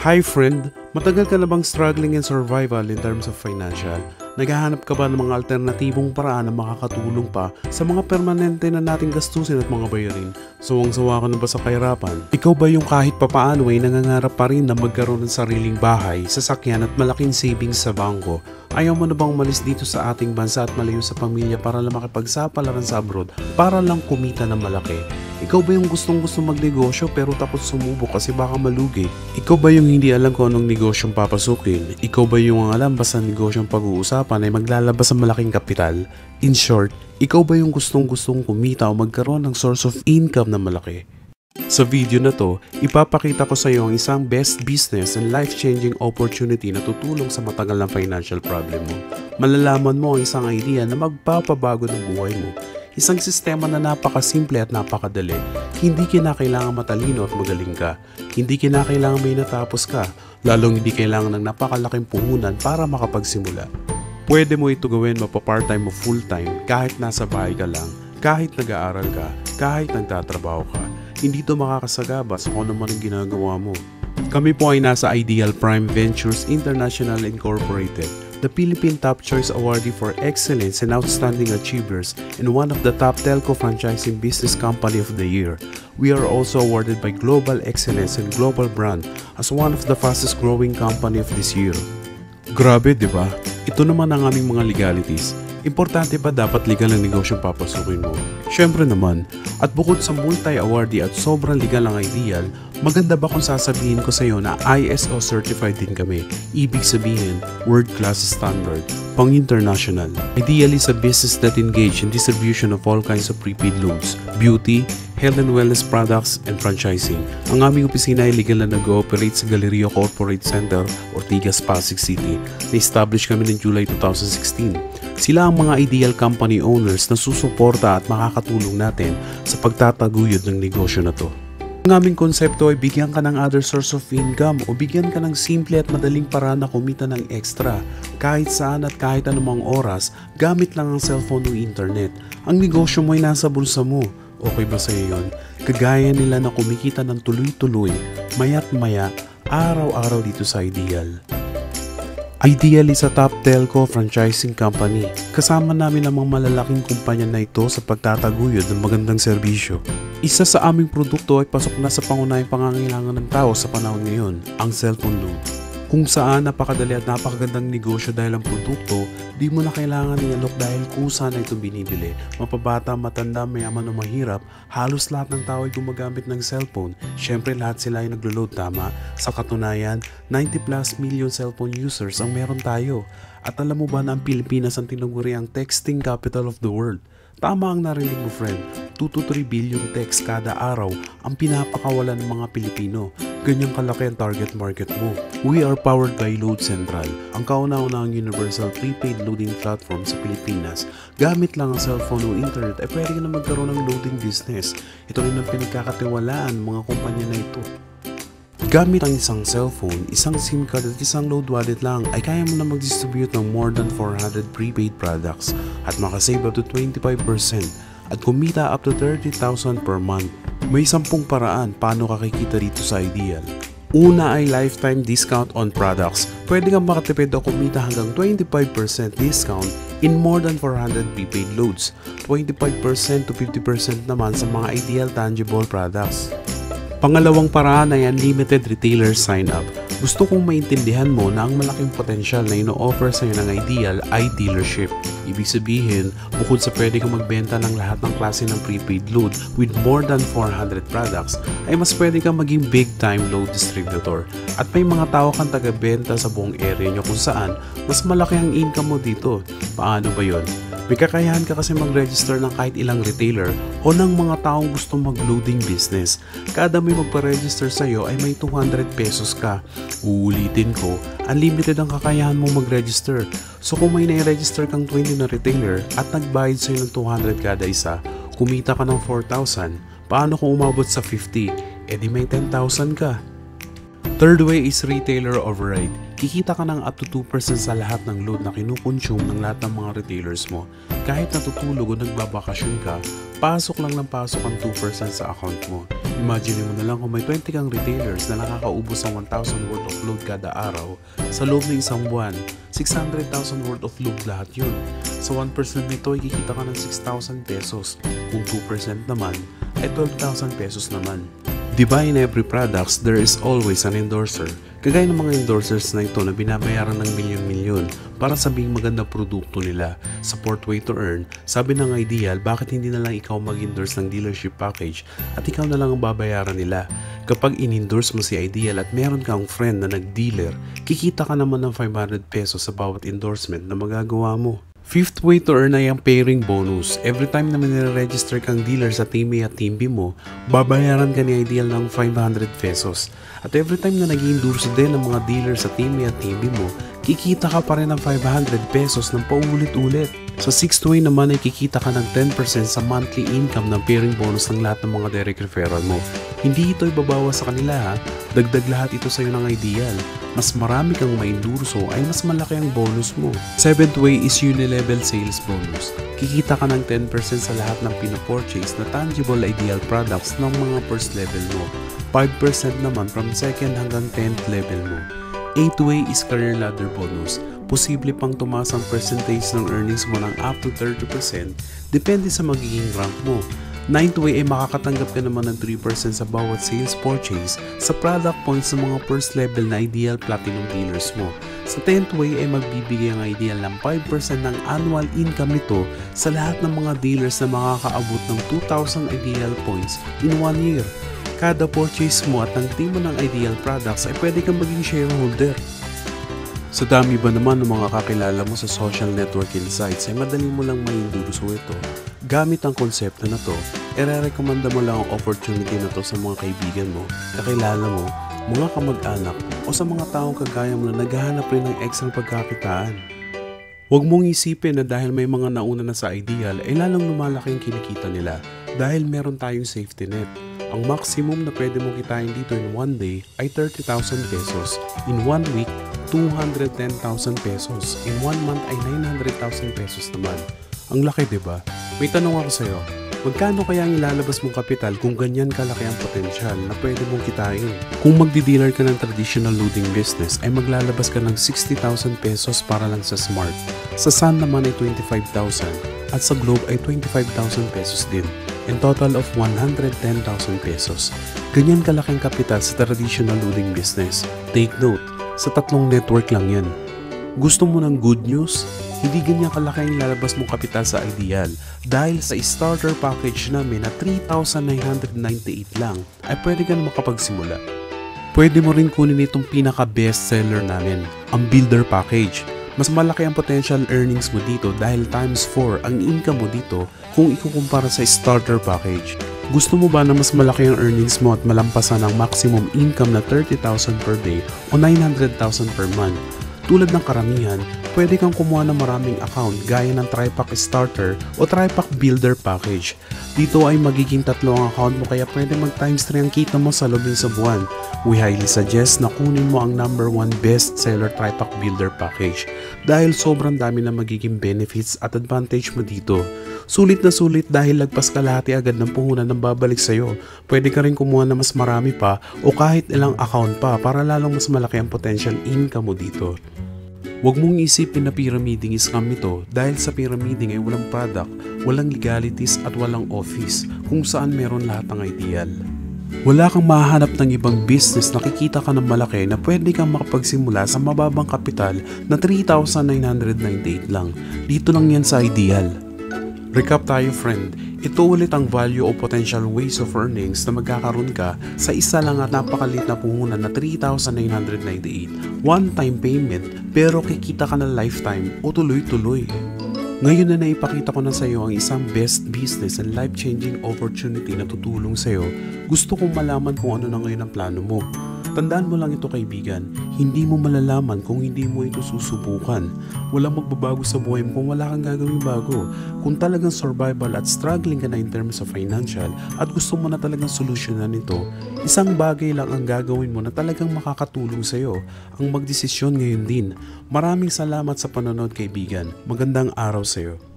Hi friend, matagal ka na bang struggling in survival in terms of financial? Naghahanap ka ba ng mga alternatibong paraan na makakatulong pa sa mga permanente na nating gastusin at mga bayarin? Sawang-sawa ka na ba sa kahirapan? Ikaw ba yung kahit papaano ay nangangarap pa rin na magkaroon ng sariling bahay, sasakyan at malaking savings sa bangko? Ayaw mo na bang umalis dito sa ating bansa at malayo sa pamilya para lang makipagsapalaran sa abroad para lang kumita ng malaki? Ikaw ba yung gustong-gusto magnegosyo pero takot sumubok kasi baka malugi? Ikaw ba yung hindi alam kung anong negosyong papasukin? Ikaw ba yung ang alam basta negosyong pag-uusapan ay maglalabas ng malaking kapital? In short, ikaw ba yung gustong-gustong kumita o magkaroon ng source of income na malaki? Sa video na to, ipapakita ko sa iyo ang isang best business and life-changing opportunity na tutulong sa matagal na financial problem mo. Malalaman mo ang isang idea na magpapabago ng buhay mo. Isang sistema na napakasimple at napakadali. Hindi kinakailangan matalino at magaling ka. Hindi kinakailangan may natapos ka. Lalong hindi kailangan ng napakalaking puhunan para makapagsimula. Pwede mo ito gawin mapa-part-time o full-time kahit nasa bahay ka lang, kahit nag-aaral ka, kahit nagtatrabaho ka. Hindi ito makakasagabas kung ano man ang ginagawa mo. Kami po ay nasa Ideal Prime Ventures International Incorporated, the Philippine Top Choice Awardee for Excellence and Outstanding Achievers and one of the top telco franchising business company of the year. We are also awarded by Global Excellence and Global Brand as one of the fastest growing company of this year. Grabe, di ba? Ito naman ang aming mga legalities. Importante ba dapat legal ang negosyong papasukin mo? Syempre naman. At bukod sa multi-awardee at sobrang legal ang Ideal, maganda ba kung sasabihin ko sa iyo na ISO certified din kami? Ibig sabihin, world class standard, pang-international. Ideal is a business that engage in distribution of all kinds of prepaid loans, beauty, health and wellness products, and franchising. Ang aming opisina ay legal na nag-ooperate sa Galleria Corporate Center, Ortigas, Pasig City. Na-establish kami noong July 2016. Sila ang mga ideal company owners na susuporta at makakatulong natin sa pagtataguyod ng negosyo na to. Ang aming konsepto ay bigyan ka ng other source of income o bigyan ka ng simple at madaling paraan na kumita ng extra kahit saan at kahit anumang oras gamit lang ang cellphone o internet. Ang negosyo mo ay nasa bulsa mo. Okay ba sa iyo yun? Kagaya nila na kumikita ng tuloy-tuloy, maya't maya, araw-araw dito sa Ideal. Ideal is a top telco franchising company. Kasama namin ang mga malalaking kumpanya na ito sa pagtataguyod ng magandang serbisyo. Isa sa aming produkto ay pasok na sa pangunahing pangangailangan ng tao sa panahon ngayon, ang cellphone loan. Kung saan napakadali at napakagandang negosyo dahil ang produkto, di mo na kailangan i-alok dahil kusa na ito binibili. Mapabata, matanda, mayaman o mahirap, halos lahat ng tao ay gumagamit ng cellphone. Siyempre lahat sila ay naglo-load tama. Sa katunayan, 90 plus million cellphone users ang meron tayo. At alam mo ba na ang Pilipinas ang tinaguri ang texting capital of the world? Tama ang narinig mo friend, 2 to 3 billion texts kada araw ang pinapakawalan ng mga Pilipino. Ganyang kalaki ang target market mo. We are powered by Load Central, ang kauna-unahang universal prepaid loading platform sa Pilipinas. Gamit lang ang cellphone o internet ay pwede ka na magkaroon ng loading business. Ito rin ang pinagkakatiwalaan ng mga kumpanya na ito. Gamit ang isang cellphone, isang SIM card at isang load wallet lang ay kaya mo na mag-distribute ng more than 400 prepaid products at makasave up to 25% at kumita up to 30,000 per month. May 10 paraan paano ka kikita dito sa Ideal. Una ay lifetime discount on products. Pwede kang makatipid o kumita hanggang 25% discount in more than 400 prepaid loads, 25% to 50% naman sa mga Ideal tangible products. Pangalawang paraan ay unlimited retailer sign-up. Gusto kong maintindihan mo na ang malaking potensyal na ino-offer sa iyo ng Ideal ay dealership. Ibig sabihin, bukod sa pwede kang magbenta ng lahat ng klase ng prepaid load with more than 400 products, ay mas pwede kang maging big-time load distributor. At may mga tao kang taga-benta sa buong area nyo kung saan mas malaki ang income mo dito. Paano ba yon? May kakayahan ka kasi mag-register ng kahit ilang retailer o ng mga taong gusto mag-loading business. Kada may magpa-register sa'yo ay may 200 pesos ka. Uulitin ko, unlimited ang kakayahan mo mag-register. So kung may na-register kang 20 na retailer at nagbayad sa'yo ng 200 kada isa, kumita ka ng 4,000. Paano kung umabot sa 50? E di may 10,000 ka. Third way is retailer override. Kikita ka ng up to 2% sa lahat ng load na kinukonsume ng lahat ng mga retailers mo. Kahit natutulog o nagbabakasyon ka, pasok lang ng pasok ang 2% sa account mo. Imagine mo na lang kung may 20 kang retailers na nakakaubos ng 1,000 worth of load kada araw. Sa loob ng isang buwan, 600,000 worth of load lahat yun. Sa 1% nito ay kikita ka ng 6,000 pesos. Kung 2% naman, ay 12,000 pesos naman. Diba in every products, there is always an endorser. Kagaya ng mga endorsers na ito na binabayaran ng milyon-milyon para sabing maganda produkto nila. Support way to earn, sabi ng Ideal, bakit hindi na lang ikaw mag-endorse ng dealership package at ikaw na lang ang babayaran nila? Kapag in-endorse mo si Ideal at meron kang friend na nag-dealer, kikita ka naman ng 500 pesos sa bawat endorsement na magagawa mo. Fifth way to earn ay ang pairing bonus. Every time na nire-register kang dealer sa TeamA at TeamB mo, babayaran ka ni Ideal ng 500 pesos. At every time na nag-endorse din ng mga dealer sa TeamA at TeamB mo, kikita ka pa rin ng 500 pesos ng paulit-ulit. Sa sixth way naman ay kikita ka ng 10% sa monthly income ng pairing bonus ng lahat ng mga direct referral mo. Hindi ito ibabawas sa kanila ha, dagdag lahat ito sa iyo ng Ideal. Mas marami kang maindurso ay mas malaki ang bonus mo. Seventh way is unilevel sales bonus. Kikita ka ng 10% sa lahat ng pinapurchase na tangible Ideal products ng mga first level mo. 5% naman from second hanggang 10th level mo. Eighth way is career ladder bonus. Posible pang tumaas ang percentage ng earnings mo ng up to 30% depende sa magiging rank mo. Ninth way ay makakatanggap ka naman ng 3% sa bawat sales purchase sa product points ng mga first level na Ideal Platinum dealers mo. Sa 10th way ay magbibigay ang Ideal ng 5% ng annual income nito sa lahat ng mga dealers na makakaabot ng 2,000 Ideal points in 1 year. Kada purchase mo at ng team mo ng Ideal products ay pwede kang maging shareholder. Sa dami ba naman ng mga kakilala mo sa social networking sites ay madali mo lang maindurso ito. Gamit ang konsepto na to, ire-recommenda mo lang ang opportunity na to sa mga kaibigan mo, kakilala mo, mga kamag-anak o sa mga taong kagaya mo na naghahanap rin ng extra pagkakitaan. Huwag mong isipin na dahil may mga nauna na sa Ideal ay lalong lumalaki ang kinikita nila dahil meron tayong safety net. Ang maximum na pwede mong kitain dito in 1 day ay 30,000 pesos. In 1 week, 210,000 pesos. In 1 month ay 900,000 pesos naman. Ang laki, diba? May tanong ako sa'yo. Magkano kaya ang ilalabas mong kapital kung ganyan kalaki ang potensyal na pwede mong kitain? Kung magdi-dealer ka ng traditional loading business ay maglalabas ka ng 60,000 pesos para lang sa Smart. Sa Sun naman ay 25,000 at sa Globe ay 25,000 pesos din. In total of 110,000 pesos. Ganyan kalaking kapital sa traditional loading business. Take note, sa 3 network lang yan. Gusto mo ng good news? Hindi ganyan kalaki ang lalabas mong kapital sa Ideal dahil sa starter package namin na 3,998 lang ay pwede ka na makapagsimula. Pwede mo rin kunin itong pinaka-best seller namin, ang Builder Package. Mas malaki ang potential earnings mo dito dahil times 4 ang income mo dito kung ikukumpara sa starter package. Gusto mo ba na mas malaki ang earnings mo at malampasan ang maximum income na 30,000 per day o 900,000 per month? Tulad ng karamihan, pwede kang kumuha ng maraming account gaya ng Tripack Starter o Tripack Builder Package. Dito ay magiging 3 ang account mo kaya pwede mag times 3 ang kita mo sa loob ng isang buwan. We highly suggest na kunin mo ang number 1 best seller Tripack Builder Package dahil sobrang dami na magiging benefits at advantage mo dito. Sulit na sulit dahil lagpas kalahati agad ng puhunan ng babalik sa'yo. Pwede ka rin kumuha na mas marami pa o kahit ilang account pa para lalong mas malaki ang potential income mo dito. Huwag mong isipin na pyramiding scam ito dahil sa pyramiding ay walang product, walang legalities at walang office kung saan meron lahat ng Ideal. Wala kang mahanap ng ibang business na kikita ka ng malaki na pwede kang makapagsimula sa mababang kapital na 3,998 lang. Dito lang yan sa Ideal. Recap tayo friend, ito ulit ang value o potential ways of earnings na magkakaroon ka sa isa lang at napakalit na puhunan na 3,998. One-time payment pero kikita ka na lifetime o tuloy-tuloy. Ngayon na naipakita ko na sa iyo ang isang best business and life-changing opportunity na tutulong sa iyo, gusto kong malaman kung ano na ngayon ang plano mo. Tandaan mo lang ito kaibigan, hindi mo malalaman kung hindi mo ito susubukan. Walang magbabago sa buhay mo kung wala kang gagawin bago. Kung talagang survival at struggling ka na in terms of financial at gusto mo na talagang solusyonan ito, isang bagay lang ang gagawin mo na talagang makakatulong sa iyo, ang magdesisyon ngayon din. Maraming salamat sa panonood kaibigan. Magandang araw sa iyo.